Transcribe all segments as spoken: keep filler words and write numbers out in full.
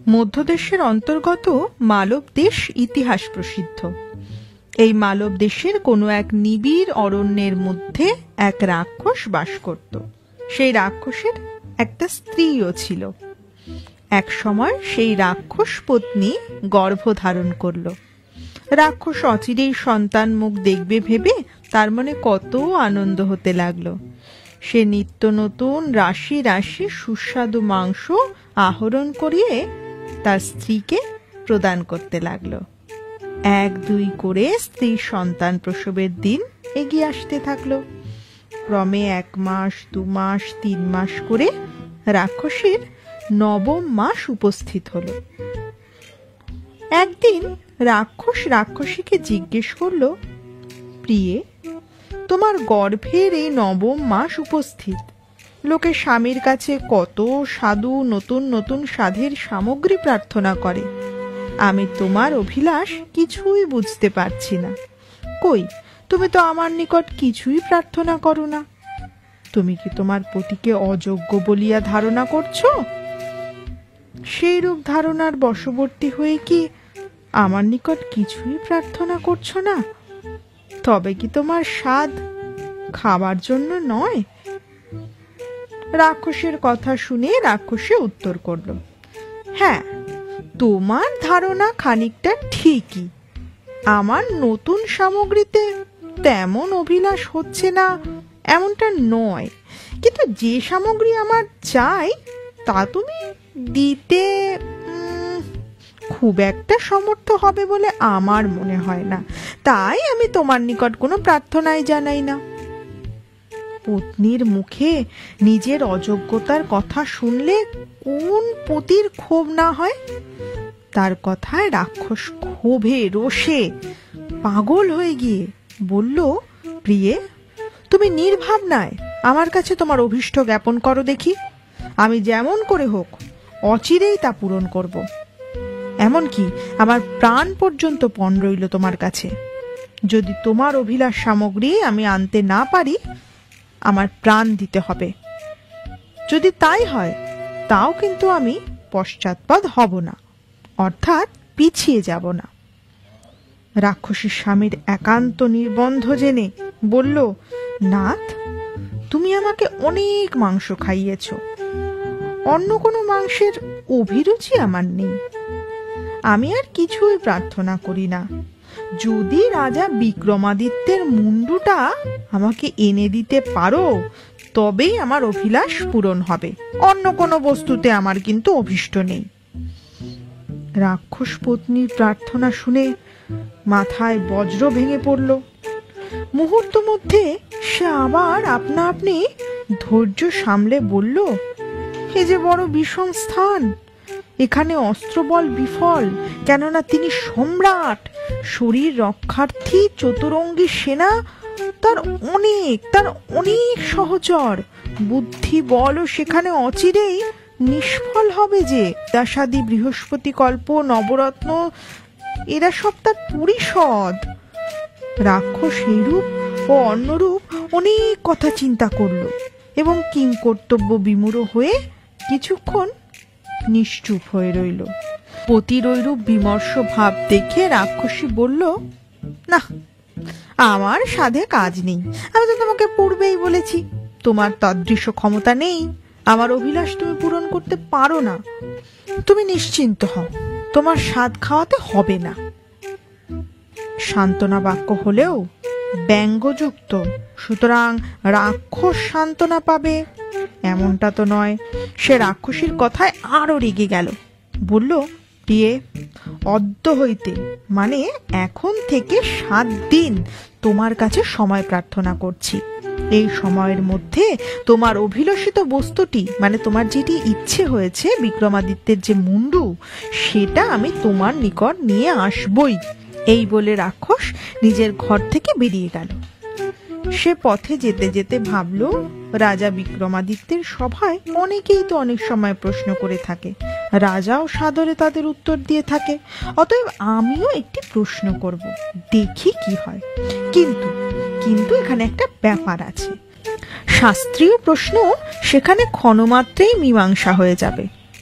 মধ্যদেশের অন্তর্গত মালব দেশ ইতিহাস প্রসিদ্ধ। এই মালব দেশের কোনো এক নিবিড় অরণ্যের মধ্যে এক রাক্ষস বাস করত। সেই রাক্ষসের একটা স্ত্রীও ছিল। এক সময় সেই রাক্ষস পত্নী গর্ভ ধারণ করল। রাক্ষস অচিরেই সন্তান মুখ দেখবে ভেবে তার মনে কত আনন্দ হতে লাগলো। সে নিত্য নতুন রাশি রাশি সুস্বাদু মাংস আহরণ করিয়ে তার স্ত্রীকে প্রদান করতে লাগলো। এক দুই করে স্ত্রীর সন্তান প্রসবের দিন এগিয়ে আসতে থাকলো। ক্রমে এক মাস, দু মাস, তিন মাস করে রাক্ষসীর নবম মাস উপস্থিত হলো। একদিন রাক্ষস রাক্ষসীকে জিজ্ঞেস করলো, প্রিয়ে, তোমার গর্ভের এই নবম মাস উপস্থিত। লোকে স্বামীর কাছে কত সাধু নতুন নতুন স্বাদের সামগ্রী প্রার্থনা করে। আমি তোমার অভিলাষ কিছুই বুঝতে পারছি না। কই, তুমি তো আমার নিকট কিছুই প্রার্থনা করো না। তুমি কি তোমার পতিকে অযোগ্য বলিয়া ধারণা করছো? সেই রূপ ধারণার বশবর্তী হয়ে কি আমার নিকট কিছুই প্রার্থনা করছো না? তবে কি তোমার স্বাদ খাবার জন্য নয়? রাক্ষসের কথা শুনে রাক্ষসী উত্তর করল, হ্যাঁ, তোমার ধারণা খানিকটা ঠিকই। আমার নতুন সামগ্রীতে তেমন অভিলাষ হচ্ছে না এমনটা নয়, কিন্তু যে সামগ্রী আমার চাই তা তুমি দিতে খুব একটা সমর্থ হবে বলে আমার মনে হয় না। তাই আমি তোমার নিকট কোনো প্রার্থনাই জানাই না। পত্নীর মুখে নিজের অযোগ্যতার কথা শুনলে কোন পতির ক্ষোভ না হয়? তার কথায় রাক্ষস ক্ষোভে রোষে পাগল হয়ে গিয়ে বলল, প্রিয়ে, তুমি নির্ভাবনায় আমার কাছে তোমার অভীষ্ট জ্ঞাপন করো দেখি। আমি যেমন করে হোক অচিরেই তা পূরণ করব। এমনকি আমার প্রাণ পর্যন্ত পণ রইল তোমার কাছে। যদি তোমার অভিলাষ সামগ্রী আমি আনতে না পারি, আমার প্রাণ দিতে হবে। যদি তাই হয়, তাও কিন্তু আমি পশ্চাৎপদ হব না, অর্থাৎ পিছিয়ে যাব না। রাক্ষসী স্বামীর একান্ত নির্বন্ধ জেনে বলল, নাথ, তুমি আমাকে অনেক মাংস খাইয়েছ। অন্য কোনো মাংসের অভিরুচি আমার নেই। আমি আর কিছুই প্রার্থনা করি না। যদি রাজা বিক্রমাদিত্যের মুন্ডুটা আমাকে এনে দিতে পারো, তবেই আমার অভিলাষ পূরণ হবে। অন্য কোনো বস্তুতে আমার কিন্তু অভীষ্ট নেই। রাক্ষস পত্নীর প্রার্থনা শুনে মাথায় বজ্র ভেঙে পড়ল। মুহূর্ত মধ্যে সে আবার আপনা আপনি ধৈর্য সামলে বলল, এ যে বড় বিষম স্থান। এখানে অস্ত্রবল বিফল, কেননা তিনি সম্রাট। শরীর রক্ষার্থী চতুরঙ্গী সেনা তার অনেক তার অনেক সহচর। বুদ্ধি বলও সেখানে অচিরেই নিষ্ফল হবে। যে দাসাদি, বৃহস্পতি কল্প, নবরত্ন, এরা সব তার পরিষদ। রাক্ষস এইরূপ ও অন্যরূপ অনেক কথা চিন্তা করল এবং কিংকর্তব্য বিমূঢ় হয়ে কিছুক্ষণ নিশ্চুপ হয়ে রইল। পতির ঐরূপ বিমর্ষ ভাব দেখে রাক্ষসী বলল, না, আমার সাধে কাজ নেই। আমি তো তোমাকে পূর্বেই বলেছি, তোমার তদৃশ্য ক্ষমতা নেই। আমার অভিলাষ তুমি পূরণ করতে পারো না। তুমি নিশ্চিন্ত হও, তোমার স্বাদ খাওয়াতে হবে না। সান্ত্বনা বাক্য হলেও ব্যঙ্গযুক্ত, সুতরাং রাক্ষস সান্ত্বনা পাবে এমনটা তো নয়। সে রাক্ষসীর কথায় আরো রেগে গেল। বলল, প্রিয়ে, অদ্য হইতে মানে এখন থেকে সাত দিন তোমার কাছে সময় প্রার্থনা করছি। এই সময়ের মধ্যে তোমার অভিলষিত বস্তুটি মানে তোমার যেটি ইচ্ছে হয়েছে বিক্রমাদিত্যের যে মুন্ডু, সেটা আমি তোমার নিকট নিয়ে আসবই। এই বলে রাক্ষস নিজের ঘর থেকে বেরিয়ে গেল। সে পথে যেতে যেতে ভাবল, রাজা বিক্রমাদিত্যের সভায় অনেকেই তো অনেক সময় প্রশ্ন করে থাকে, রাজাও সাদরে তাদের উত্তর দিয়ে থাকে। অতএব আমিও একটি প্রশ্ন করব, দেখি কি হয়। কিন্তু কিন্তু এখানে একটা ব্যাপার আছে। শাস্ত্রীয় প্রশ্ন সেখানে ক্ষণমাত্রেই মীমাংসা হয়ে যাবে,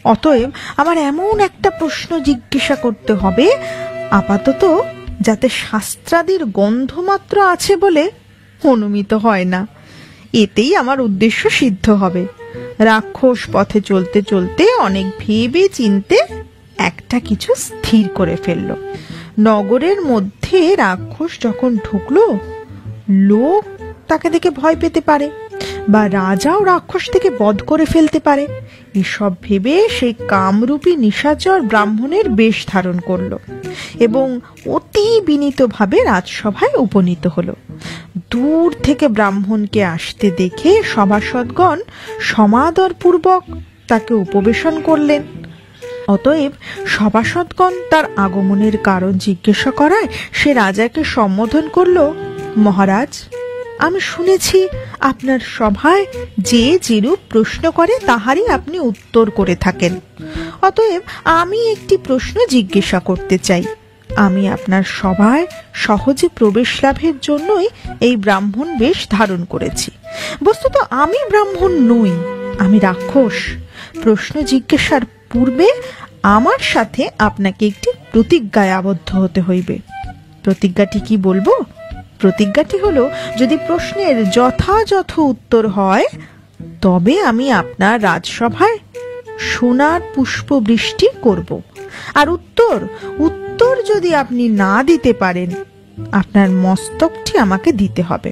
অতএব আমার এমন একটা প্রশ্ন জিজ্ঞাসা করতে হবে, আপাতত যাতে শাস্ত্রাদির গন্ধমাত্র আছে বলে অনুমিত হয় না। এতেই আমার উদ্দেশ্য সিদ্ধ হবে। রাক্ষস পথে চলতে চলতে অনেক ভেবে চিনতে একটা কিছু স্থির করে ফেলল। নগরের মধ্যে রাক্ষস যখন ঢুকলো, লোক তাকে দেখে ভয় পেতে পারে, বা রাজাও রাক্ষস থেকে বধ করে ফেলতে পারে। এসব ভেবে সেই কামরূপী নিশাচর ব্রাহ্মণের বেশ ধারণ করলো এবং অতি বিনীতভাবে রাজসভায় উপনীত হলো। দূর থেকে ব্রাহ্মণকে আসতে দেখে সভাসদগণ সমাদরপূর্বক তাকে উপবেশন করলেন। অতএব সভাসদগণ তার আগমনের কারণ জিজ্ঞাসা করায় সে রাজাকে সম্বোধন করল, মহারাজ, আমি শুনেছি আপনার সভায় যে যেরূপ প্রশ্ন করে তাহারই আপনি উত্তর করে থাকেন। অতএব আমি একটি প্রশ্ন জিজ্ঞাসা করতে চাই। আমি আপনার সভায় সহজে প্রবেশ লাভের জন্যই এই ব্রাহ্মণ বেশ ধারণ করেছি। বস্তুত আমি ব্রাহ্মণ নই, আমি রাক্ষস। প্রশ্ন জিজ্ঞাসার পূর্বে আমার সাথে আপনাকে একটি প্রতিজ্ঞায় আবদ্ধ হতে হইবে। প্রতিজ্ঞাটি কি বলবো? প্রতিজ্ঞাটি হলো, যদি প্রশ্নের যথাযথ উত্তর হয় তবে আমি আপনার রাজসভায় সোনার পুষ্প বৃষ্টি করব, আর উত্তর উত্তর যদি আপনি না দিতে পারেন আপনার মস্তকটি আমাকে দিতে হবে।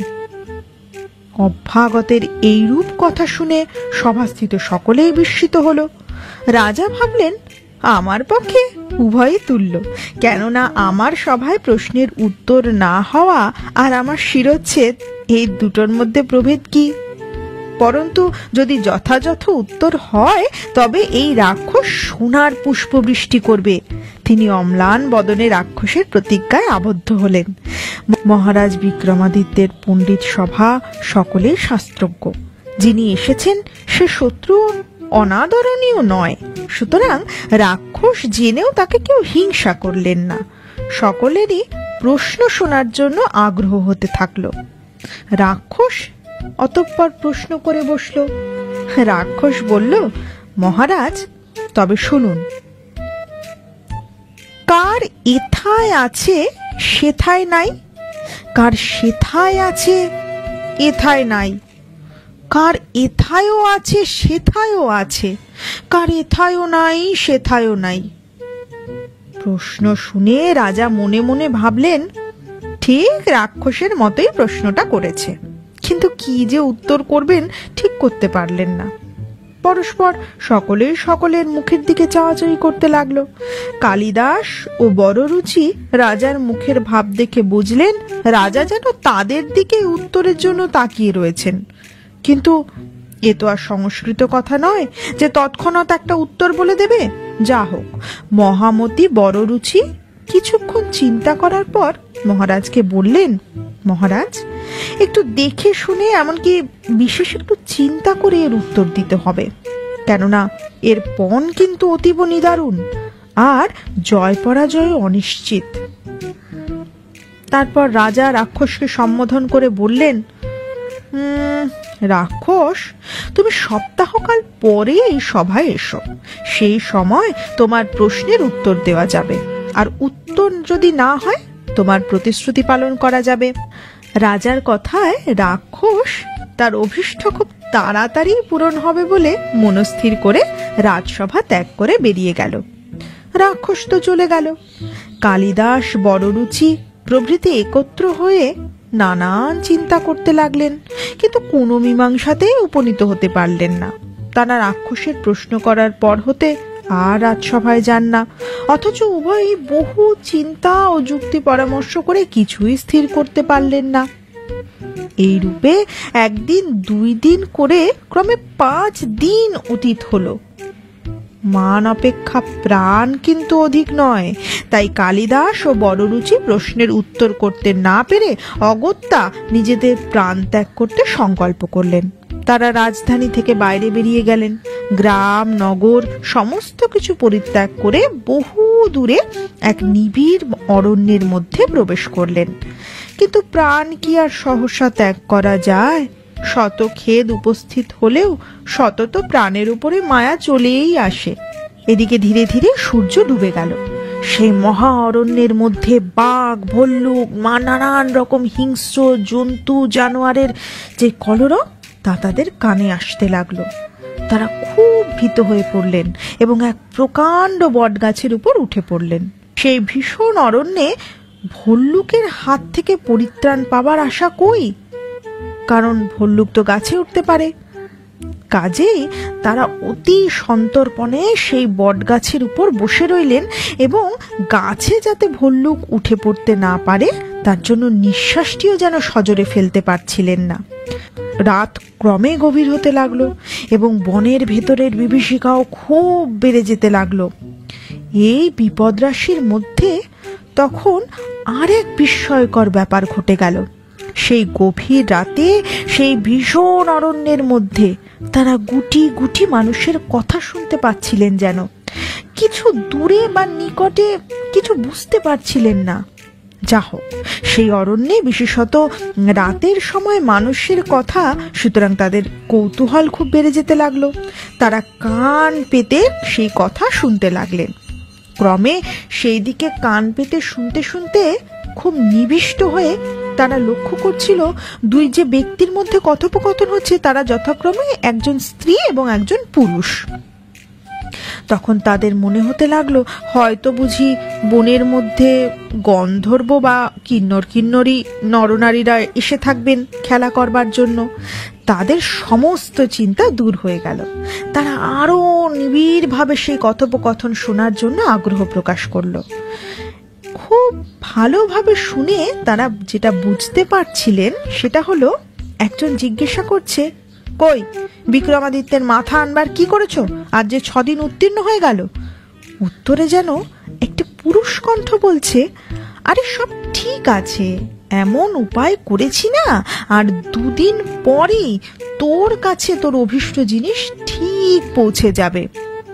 অভ্যাগতের এইরূপ কথা শুনে সভাস্থিত সকলেই বিস্মিত হলো। রাজা ভাবলেন, আমার পক্ষে উভয়ই তুল্য, কেননা আমার সভায় প্রশ্নের উত্তর না হওয়া আর আমার শিরচ্ছেদ, এই দুটোর মধ্যে প্রভেদ কি? পরন্তু যদি যথাযথ উত্তর হয় তবে এই রাক্ষস সোনার পুষ্পবৃষ্টি করবে। তিনি অম্লান বদনে রাক্ষসের প্রতিজ্ঞায় আবদ্ধ হলেন। মহারাজ বিক্রমাদিত্যের পণ্ডিত সভা সকলেই শাস্ত্রজ্ঞ। যিনি এসেছেন সে শত্রু অনাদরণীয় নয়, সুতরাং রাক্ষস জেনেও তাকে কেউ হিংসা করলেন না। সকলেরই প্রশ্ন শোনার জন্য আগ্রহ হতে থাকলো। রাক্ষস অতঃপর প্রশ্ন করে বসল। রাক্ষস বলল, মহারাজ, তবে শুনুন, কার এথায় আছে সেথায় নাই, কার সেথায় আছে এথায় নাই, কার এথায়ও আছে সেথায়ও আছে, কার এথায়ও নাই সেথায়ও নাই। প্রশ্ন শুনে রাজা মনে মনে ভাবলেন, ঠিক রাক্ষসের মতোই প্রশ্নটা করেছে, কিন্তু কি যে উত্তর করবেন ঠিক করতে পারলেন না। পরস্পর সকলেই সকলের মুখের দিকে চাওয়াচাই করতে লাগলো। কালিদাস ও বড়রুচি রাজার মুখের ভাব দেখে বুঝলেন রাজা যেন তাদের দিকে উত্তরের জন্য তাকিয়ে রয়েছেন। কিন্তু এ তো আর সংস্কৃত কথা নয় যে তৎক্ষণাৎ একটা উত্তর বলে দেবে। যা হোক, মহামতি বড়রুচি কিছুক্ষণ চিন্তা করার পর মহারাজকে বললেন, মহারাজ, একটু দেখে শুনে, এমনকি বিশেষ একটু চিন্তা করে এর উত্তর দিতে হবে, কেননা এর পণ কিন্তু অতীব নিদারুণ, আর জয় পরাজয় অনিশ্চিত। তারপর রাজা রাক্ষসকে সম্বোধন করে বললেন, উম রাক্ষস, তুমি সপ্তাহকাল পরে এই সভায় এসো। সেই সময় তোমার প্রশ্নের উত্তর দেওয়া যাবে, আর উত্তর যদি না হয় তোমার প্রতিশ্রুতি পালন করা যাবে। রাজার কথায় রাক্ষস তার অভীষ্ট খুব তাড়াতাড়ি পূরণ হবে বলে মনস্থির করে রাজসভা ত্যাগ করে বেরিয়ে গেল। রাক্ষস তো চলে গেল। কালিদাস, বড়রুচি প্রভৃতি একত্র হয়ে নানান চিন্তা করতে লাগলেন, কিন্তু কোনো মীমাংসাতেই উপনীত হতে পারলেন না। তারা রাক্ষসের প্রশ্ন করার পর হতে আর রাজসভায় যান না, অথচ উভয়ই বহু চিন্তা ও যুক্তি পরামর্শ করে কিছুই স্থির করতে পারলেন না। এই রূপে একদিন, দুই দিন করে ক্রমে পাঁচ দিন অতীত হলো। মান অপেক্ষা প্রাণ কিন্তু অধিক নয়, তাই কালিদাস ও বড়রুচি প্রশ্নের উত্তর করতে না পেরে অগত্যা নিজেদের প্রাণ ত্যাগ করতে সংকল্প করলেন। তারা রাজধানী থেকে বাইরে বেরিয়ে গেলেন। গ্রাম, নগর সমস্ত কিছু পরিত্যাগ করে বহু দূরে এক নিবিড় অরণ্যের মধ্যে প্রবেশ করলেন। কিন্তু প্রাণ কি আর সহসা ত্যাগ করা যায়? শত খেদ উপস্থিত হলেও শতত প্রাণের উপরে মায়া চলেই আসে। এদিকে ধীরে ধীরে সূর্য ডুবে গেল। সেই মহা অরণ্যের মধ্যে বাঘ, ভল্লুক, মা নানান রকম হিংস্র জন্তু জানোয়ারের যে কলরব তা তাদের কানে আসতে লাগলো। তারা খুব ভীত হয়ে পড়লেন এবং এক প্রকাণ্ড বট গাছের উপর উঠে পড়লেন। সেই ভীষণ অরণ্যে ভল্লুকের হাত থেকে পরিত্রাণ পাবার আশা কই, কারণ ভল্লুক তো গাছে উঠতে পারে। কাজেই তারা অতি সন্তর্পণে সেই বট গাছের উপর বসে রইলেন এবং গাছে যাতে ভল্লুক উঠে পড়তে না পারে তার জন্য নিঃশ্বাসটিও যেন সজোরে ফেলতে পারছিলেন না। রাত ক্রমে গভীর হতে লাগলো এবং বনের ভেতরের বিভীষিকাও খুব বেড়ে যেতে লাগলো। এই বিপদ রাশির মধ্যে তখন আরেক বিস্ময়কর ব্যাপার ঘটে গেল। সেই গভীর রাতে সেই ভীষণ অরণ্যের মধ্যে তারা গুটি গুটি মানুষের কথা শুনতে পাচ্ছিলেন, যেন কিছু দূরে বা নিকটে, কিছু বুঝতে পারছিলেন না। যা হোক, সেই অরণ্যে বিশেষত রাতের সময় মানুষের কথা, সুতরাং তাদের কৌতূহল খুব বেড়ে যেতে লাগলো। তারা কান পেতে সেই কথা শুনতে লাগলেন। ক্রমে সেই দিকে কান পেতে শুনতে শুনতে খুব নিবিষ্ট হয়ে তারা লক্ষ্য করছিল দুই যে ব্যক্তির মধ্যে কথোপকথন হচ্ছে তারা যথাক্রমে একজন স্ত্রী এবং একজন পুরুষ। তখন তাদের মনে হতে লাগলো হয়তো বুঝি বনের মধ্যে গন্ধর্ব বা কিন্নর কিন্নরী নরনারীরা এসে থাকবেন খেলা করবার জন্য। তাদের সমস্ত চিন্তা দূর হয়ে গেল। তারা আরো নিবিড়ভাবে সেই কথোপকথন শোনার জন্য আগ্রহ প্রকাশ করলো। খুব ভালোভাবে শুনে তারা যেটা বুঝতে পারছিলেন সেটা হলো, একজন জিজ্ঞাসা করছে, কই বিক্রমাদিত্যের মাথা আনবার কি করেছো, আজ যে ছদিন উত্তীর্ণ হয়ে গেল? উত্তরে যেন একটি পুরুষ কণ্ঠ বলছে, আরে সব ঠিক আছে, এমন উপায় করেছি না, আর দুদিন পরেই তোর কাছে তোর অভীষ্ট জিনিস ঠিক পৌঁছে যাবে।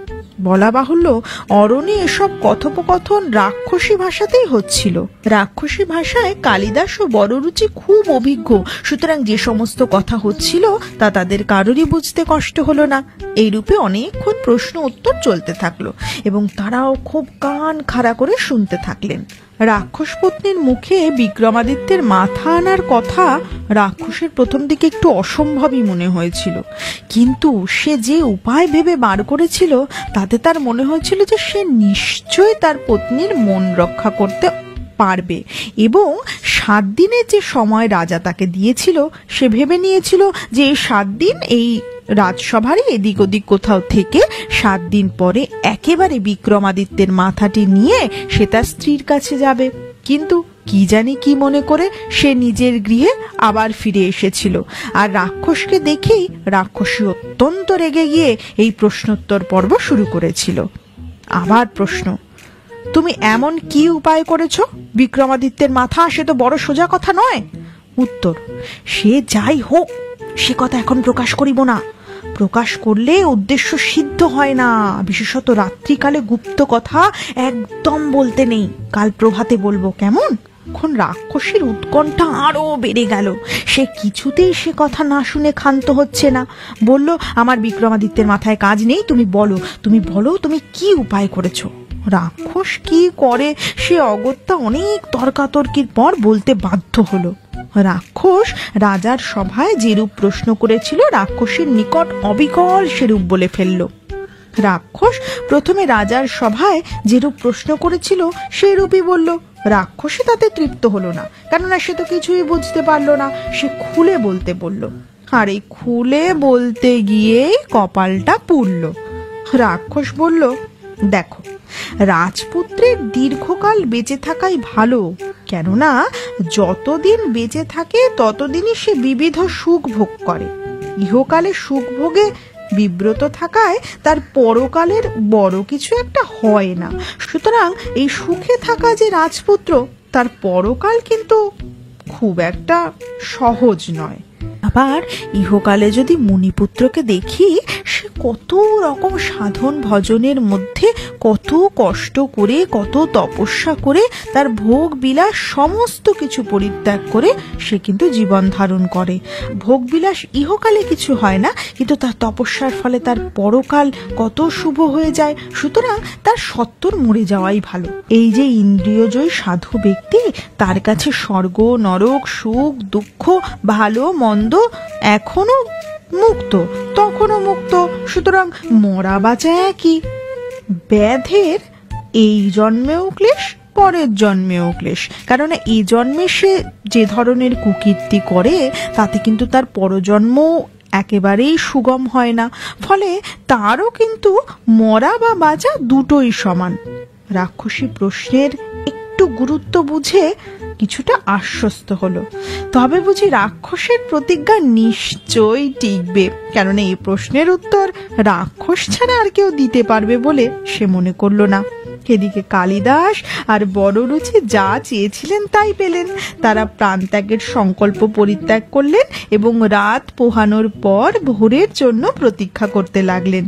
বলা বাহুল্য, অরণ্যে এসব কথোপকথন রাক্ষসী ভাষাতেই হচ্ছিল। রাক্ষসী ভাষায় কালিদাস ও বড়রুচি খুব অভিজ্ঞ, সুতরাং যে সমস্ত কথা হচ্ছিল তা তাদের কারোরই বুঝতে কষ্ট হলো না। এইরূপে অনেকক্ষণ প্রশ্ন উত্তর চলতে থাকলো এবং তারাও খুব কান খাড়া করে শুনতে থাকলেন। রাক্ষস পত্নীর মুখে বিক্রমাদিত্যের মাথা আনার কথা রাক্ষসের প্রথম দিকে একটু অসম্ভবই মনে হয়েছিল, কিন্তু সে যে উপায় ভেবে বার করেছিল তাতে তার মনে হয়েছিল যে সে নিশ্চয় তার পত্নীর মন রক্ষা করতে পারবে এবং সাত দিনের যে সময় রাজা তাকে দিয়েছিল সে ভেবে নিয়েছিল যে এই সাত দিন এই রাজসভারই এদিক ওদিক কোথাও থেকে সাত দিন পরে একেবারে বিক্রমাদিত্যের মাথাটি নিয়ে সে তার স্ত্রীর কাছে যাবে। কিন্তু কি জানি কি মনে করে সে নিজের গৃহে আবার ফিরে এসেছিল, আর রাক্ষসকে দেখেই রাক্ষসী অত্যন্ত রেগে গিয়ে এই প্রশ্নোত্তর পর্ব শুরু করেছিল। আবার প্রশ্ন, তুমি এমন কি উপায় করেছো বিক্রমাদিত্যের মাথা, সে তো বড় সোজা কথা নয়। উত্তর, সে যাই হোক সে কথা এখন প্রকাশ করিব না, প্রকাশ করলে উদ্দেশ্য সিদ্ধ হয় না, বিশেষত রাত্রিকালে গুপ্ত কথা একদম বলতে নেই, কাল প্রভাতে বলবো, কেমন? এখন রাক্ষসীর উৎকণ্ঠা আরো বেড়ে গেল। সে কিছুতেই সে কথা না শুনে ক্ষান্ত হচ্ছে না। বলল, আমার বিক্রমাদিত্যের মাথায় কাজ নেই, তুমি বলো, তুমি বলো তুমি কি উপায় করেছো। রাক্ষস কি করে সে অগত্যা অনেক তর্কাতর্কির পর বলতে বাধ্য হলো। রাক্ষস রাজার সভায় যেরূপ প্রশ্ন করেছিল রাক্ষসীর নিকট অবিকল সেরূপ বলে ফেলল। রাক্ষস প্রথমে রাজার সভায় যেরূপ প্রশ্ন করেছিল সেরূপই বলল। রাক্ষসী তাতে তৃপ্ত হলো না, কেননা সে তো কিছুই বুঝতে পারলো না। সে খুলে বলতে বলল, আর এই খুলে বলতে গিয়েই কপালটা পুড়ল। রাক্ষস বলল, দেখো, রাজপুত্রের দীর্ঘকাল বেঁচে থাকাই ভালো, কেননা যতদিন বেঁচে থাকে ততদিনই সে বিবিধ সুখ ভোগ করে। ইহকালে সুখ ভোগে বিব্রত থাকায় তার পরকালের বড় কিছু একটা হয় না। সুতরাং এই সুখে থাকা যে রাজপুত্র, তার পরকাল কিন্তু খুব একটা সহজ নয়। আবার ইহকালে যদি মুনিপুত্রকে দেখি, সে কত রকম সাধন ভজনের মধ্যে কত কষ্ট করে, কত তপস্যা করে, তার ভোগ বিলাস সমস্ত কিছু পরিত্যাগ করে সে কিন্তু জীবন ধারণ করে। ভোগ বিলাস ইহকালে কিছু হয় না, কিন্তু তার তপস্যার ফলে তার পরকাল কত শুভ হয়ে যায়। সুতরাং তার সত্তর মরে যাওয়াই ভালো। এই যে ইন্দ্রিয়জয়ী সাধু ব্যক্তি, তার কাছে স্বর্গ নরক, সুখ দুঃখ, ভালো মন্দ এখনো মুক্ত, তখনও মুক্ত। সুতরাং মরা বাঁচা একই। ব্যাধের এই জন্মেও ক্লেশ, পরের জন্মেও ক্লেশ। কারণ এই জন্মে সে যে ধরনের কুকীর্তি করে, তাতে কিন্তু তার পরজন্ম একেবারেই সুগম হয় না। ফলে তারও কিন্তু মরা বা বাঁচা দুটোই সমান। রাক্ষসী প্রশ্নের একটু গুরুত্ব বুঝে কিছুটা আশ্বস্ত হলো। তবে বুঝি রাক্ষসের প্রতিজ্ঞা নিশ্চয়ই টিকবে, কারণ এই প্রশ্নের উত্তর রাক্ষস ছাড়া আর কেউ দিতে পারবে বলে সে মনে করল না। এদিকে কালিদাস আর বড়রুচি যা চেয়েছিলেন তাই পেলেন। তারা প্রাণত্যাগের সংকল্প পরিত্যাগ করলেন এবং রাত পোহানোর পর ভোরের জন্য প্রতীক্ষা করতে লাগলেন।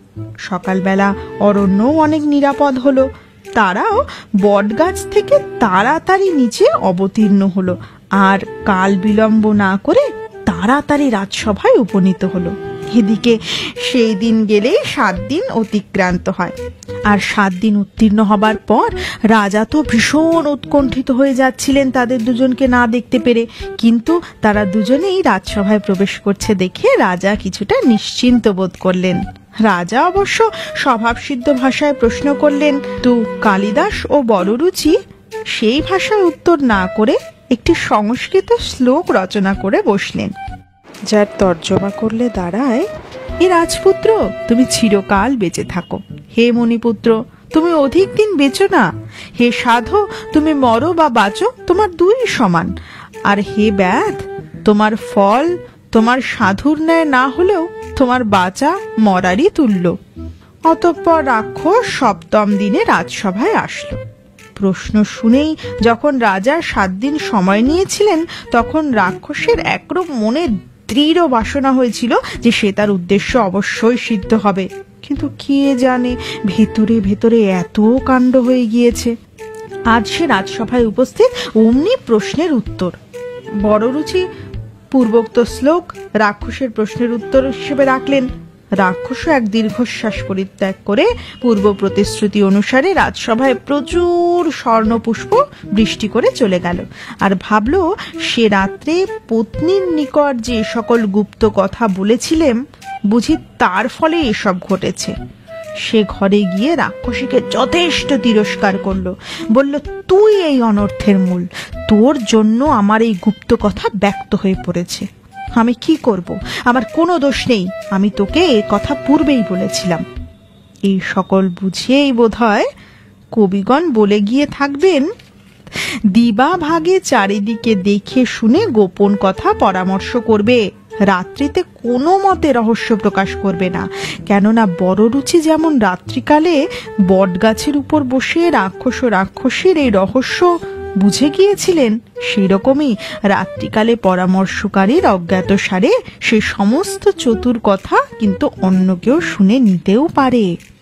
সকালবেলা অরণ্যও অনেক নিরাপদ হলো। তারাও বটগাছ থেকে তাড়াতাড়ি নিচে অবতীর্ণ হলো, আর কাল বিলম্ব না করে তাড়াতাড়ি রাজসভায় উপনীত হলো। এদিকে সেই দিন গেলেই সাত দিন অতিক্রান্ত হয়। আর সাত দিন উত্তীর্ণ হবার পর রাজা তো ভীষণ উৎকণ্ঠিত হয়ে যাচ্ছিলেন তাদের দুজনকে না দেখতে পেরে। কিন্তু তারা দুজনেই রাজসভায় প্রবেশ করছে দেখে রাজা কিছুটা নিশ্চিন্ত বোধ করলেন। রাজা অবশ্য স্বভাবসিদ্ধ ভাষায় প্রশ্ন করলেন, তো কালিদাস ও বড়রুচি সেই ভাষায় উত্তর না করে একটি সংস্কৃত শ্লোক রচনা করে বসলেন, যার তর্জমা করলে দাঁড়ায়, হে রাজপুত্র, তুমি চিরকাল বেঁচে থাকো। হে মণিপুত্র, তুমি অধিক দিন বেঁচো না। হে সাধু, তুমি মরো বা বাঁচো, তোমার দুই সমান। আর হে ব্যাধ, তোমার ফল তোমার সাধুর ন্যায় না হলেও তোমার বাঁচা মরারই তুল্য। অতঃপর রাক্ষস সপ্তম দিনে রাজসভায় আসলো। প্রশ্ন শুনেই যখন রাজা সাত দিন সময় নিয়েছিলেন, তখন রাক্ষসের একরূপ মনে দৃঢ় বাসনা হয়েছিল যে সে তার উদ্দেশ্য অবশ্যই সিদ্ধ হবে। কিন্তু কে জানে ভেতরে ভেতরে এত কাণ্ড হয়ে গিয়েছে। আজ সে রাজসভায় উপস্থিত, অমনি প্রশ্নের উত্তর। বড়রুচি পূর্বোক্ত শ্লোক রাক্ষসের প্রশ্নের উত্তর হিসেবে রাখলেন। রাক্ষসও এক দীর্ঘশ্বাস পরিত্যাগ করে পূর্ব প্রতিশ্রুতি অনুসারে রাজসভায় প্রচুর স্বর্ণপুষ্প বৃষ্টি করে চলে গেল। আর ভাবল, সে রাত্রে পত্নীর নিকট যে সকল গুপ্ত কথা বলেছিলেন, বুঝি তার ফলে এসব ঘটেছে। সে ঘরে গিয়ে রাক্ষসীকে যথেষ্ট তিরস্কার করলো। বলল, তুই এই অনর্থের মূল, তোর জন্য আমার এই গুপ্ত কথা ব্যক্ত হয়ে পড়েছে। আমি কি করব? আমার কোনো দোষ নেই, আমি তোকে এ কথা পূর্বেই বলেছিলাম। এই সকল বুঝিয়েই বোধহয় কবিগণ বলে গিয়ে থাকবেন, দিবা ভাগে চারিদিকে দেখে শুনে গোপন কথা পরামর্শ করবে, রাত্রিতে কোনো মতে রহস্য প্রকাশ করবে না। কেননা বড়রুচি যেমন রাত্রিকালে বটগাছের উপর বসে রাক্ষস ও রাক্ষসীর এই রহস্য বুঝে গিয়েছিলেন, সেরকমই রাত্রিকালে পরামর্শকারীর অজ্ঞাতসারে সে সমস্ত চতুর কথা কিন্তু অন্য কেউ শুনে নিতেও পারে।